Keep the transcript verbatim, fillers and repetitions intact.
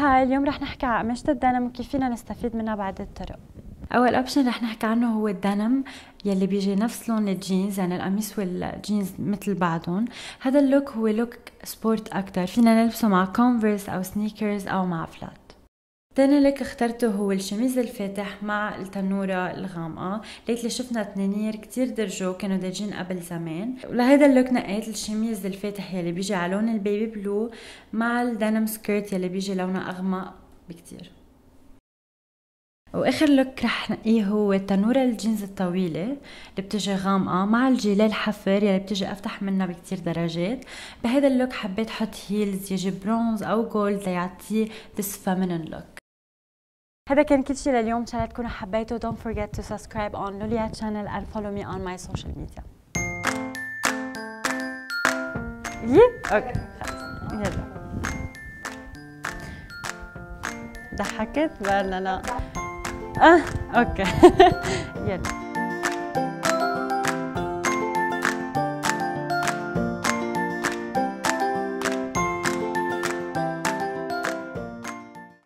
هاي اليوم رح نحكي عن قماشة الدنم وكيف فينا نستفيد منها بعدة طرق. اول اوبشن رح نحكي عنه هو الدنم يلي بيجي نفس لون الجينز، يعني القميص والجينز مثل بعضهم. هذا اللوك هو لوك سبورت اكتر، فينا نلبسه مع كونفرس او سنيكرز او مع فلات. تاني لوك اخترته هو الشميز الفاتح مع التنورة الغامقة، ليت اللي شفنا تنانير كتير درجوا كانوا دارجين قبل زمان. ولهيدا اللوك نقيت الشميز الفاتح يلي بيجي على لون البيبي بلو مع الدنم سكيرت يلي بيجي لونه اغمق بكتير. واخر لوك رح نقيه هو التنورة الجينز الطويلة اللي بتجي غامقة مع الجيلة الحفر يلي بتجي افتح منها بكتير درجات. بهذا اللوك حبيت حط هيلز يجي برونز او جولد ليعطيه this feminine look. هذا كان كل شيء لليوم، ان شاء الله تكونوا حبيتوا. don't forget to subscribe on Lulia channel and follow me on my social media. يي اوكي خلص يلا. ضحكت ولا لا؟ اه اوكي يلا.